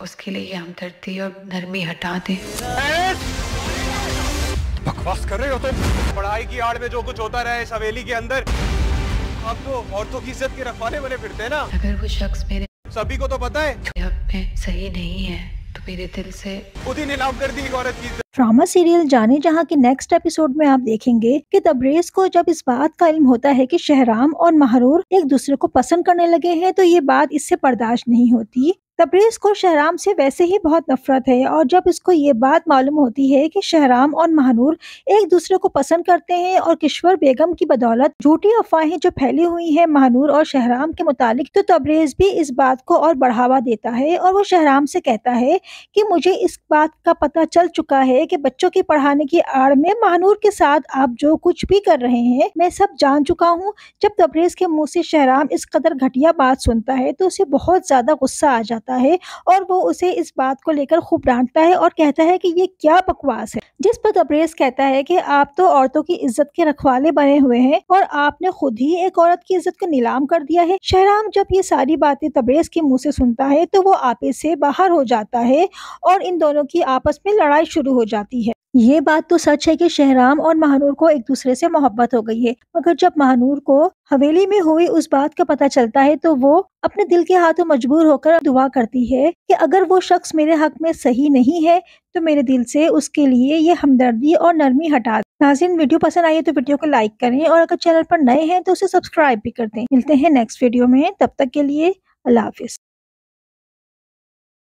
اس کے لیے یہ ہمدردی اور نرمی ہٹا دیں۔ بکواس کر رہے ہو تم؟ پڑھائی کی آڑ میں جو کچھ ہوتا رہا ہے اس حویلی کے اندر، آپ تو عورتوں کی عزت کے رکھوانے بنے پھرتے ہیں نا۔ اگر وہ شخص میرے سبھی کو تو پتا ہے حق میں صحیح نہیں ہے تو میرے دل سے خود ہی نیلام کر دی ایک عورت کی عزت۔ ڈرامہ سیریل جانے جہاں کے نیکسٹ ایپیسوڈ میں آپ دیکھیں گے کہ تبریز کو جب اس بات کا علم ہوتا ہے کہ شہرام اور مہرور ایک دوسرے کو پسند کرنے لگے ہیں تو یہ بات اس سے برداشت نہیں ہوتی۔ تبریز کو شہرام سے ویسے ہی بہت نفرت ہے، اور جب اس کو یہ بات معلوم ہوتی ہے کہ شہرام اور مہنور ایک دوسرے کو پسند کرتے ہیں اور کشور بیگم کی بدولت جھوٹی افواہیں جو پھیلی ہوئی ہیں مہنور اور شہرام کے متعلق، تو تبریز بھی اس بات کو اور بڑھاوا دیتا ہے اور وہ شہرام سے کہتا ہے کہ مجھے اس بات کا پتہ چل چکا ہے کہ بچوں کی پڑھانے کی آڑ میں مہنور کے ساتھ آپ جو کچھ بھی کر رہے ہیں میں سب جان چکا ہوں۔ جب تبریز کے منہ سے شہرام اس قدر گھٹیا بات سنتا ہے تو اسے بہت زیادہ غصہ آ جاتا ہے اور وہ اسے اس بات کو لے کر خوب ڈانٹتا ہے اور کہتا ہے کہ یہ کیا بکواس ہے، جس پر تبریز کہتا ہے کہ آپ تو عورتوں کی عزت کے رکھوالے بنے ہوئے ہیں اور آپ نے خود ہی ایک عورت کی عزت کو نیلام کر دیا ہے۔ شہرام جب یہ ساری باتیں تبریز کے منہ سے سنتا ہے تو وہ آپے سے باہر ہو جاتا ہے اور ان دونوں کی آپس میں لڑائی شروع ہو جاتی ہے۔ یہ بات تو سچ ہے کہ شہرام اور مہنور کو ایک دوسرے سے محبت ہو گئی ہے، مگر جب مہنور کو حویلی میں ہوئی اس بات کا پتہ چلتا ہے تو وہ اپنے دل کے ہاتھوں مجبور ہو کر دعا کرتی ہے کہ اگر وہ شخص میرے حق میں صحیح نہیں ہے تو میرے دل سے اس کے لیے یہ ہمدردی اور نرمی ہٹا دیں۔ ناظرین، ویڈیو پسند آئی ہے تو ویڈیو کو لائک کریں اور اگر چینل پر نئے ہیں تو اسے سبسکرائب بھی کر دیں۔ ملتے ہیں نیکسٹ ویڈیو میں، تب تک کے لیے اللہ حافظ۔